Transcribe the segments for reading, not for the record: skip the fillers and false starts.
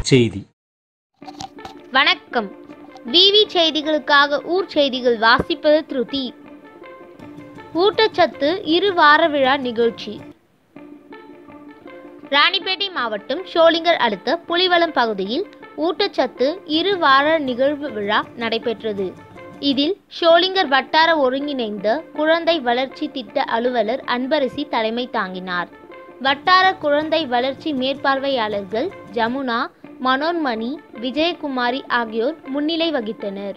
ஊர்ச்செய்தி. வணக்கம். விவி செய்திகளுக்காக ஊர் செய்திகள் வாசிப்பது திருதி. ஊட்டச்சத்து இரு வார விழா நிகழ்ச்சி. ராணிப்பேட்டை மாவட்டம் ஷோலிங்கர் அடுத்த புலிவலம் பகுதியில் ஊட்டச்சத்து இரு வார நிகழ்வு விழா நடைபெற்றது. இதில் ஷோலிங்கர் வட்டார ஒருங்கிணைந்த குழந்தை வளர்ச்சி திட்ட அலுவலர் அன்பரசி தலைமை தாங்கினார். வட்டார குழந்தை வளர்ச்சி மேற்பார்வையாளர்கள் ஜமுனா, மனோன்மணி, விஜயகுமாரி ஆகியோர் முன்னிலை வகித்தனர்.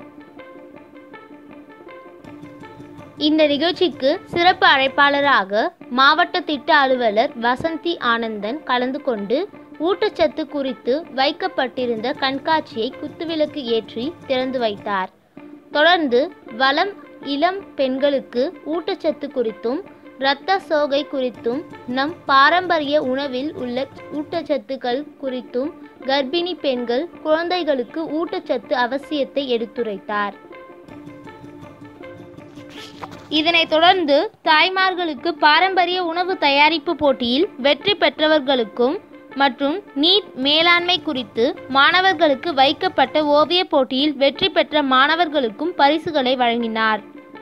இந்த நிகழ்ச்சிக்கு சிறப்பு அழைப்பாளராக மாவட்ட திட்ட அலுவலர் வசந்தி ஆனந்தன் கலந்து கொண்டு ஊட்டச்சத்து குறித்து வைக்கப்பட்டிருந்த கண்காட்சியை குத்துவிளக்கு ஏற்றி திறந்து வைத்தார். தொடர்ந்து வளம் இளம் பெண்களுக்கு ஊட்டச்சத்து குறித்தும் இரத்த சோகை குறித்தும் நம் பாரம்பரிய உணவில் உள்ள ஊட்டச்சத்துக்கள் குறித்தும் கர்ப்பிணி பெண்கள் குழந்தைகளுக்கு ஊட்டச்சத்து அவசியத்தை எடுத்துரைத்தார். இதனைத் தொடர்ந்து தாய்மார்களுக்கு பாரம்பரிய உணவு தயாரிப்பு போட்டியில் வெற்றி பெற்றவர்களுக்கும் மற்றும் நீர் மேலாண்மை குறித்து மாணவர்களுக்கு வைக்கப்பட்ட ஓவிய போட்டியில் வெற்றி பெற்ற மாணவர்களுக்கும் பரிசுகளை வழங்கினார்.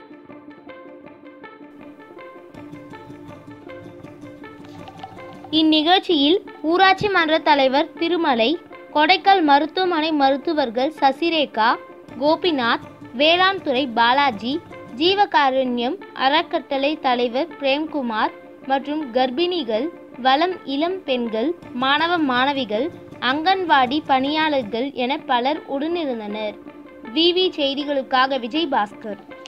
இந்நிகழ்ச்சியில் ஊராட்சி மன்ற தலைவர் திருமலை, கொடைக்கால் மருத்துவமனை மருத்துவர்கள் சசிரேகா, கோபிநாத், வேளாண் துறை பாலாஜி, ஜீவகாருண்யம் அறக்கட்டளை தலைவர் பிரேம்குமார் மற்றும் கர்ப்பிணிகள், வளம் இளம் பெண்கள், மாணவ மாணவிகள், அங்கன்வாடி பணியாளர்கள் என பலர் உடனிருந்தனர். விவி செய்திகளுக்காக விஜய் பாஸ்கர்.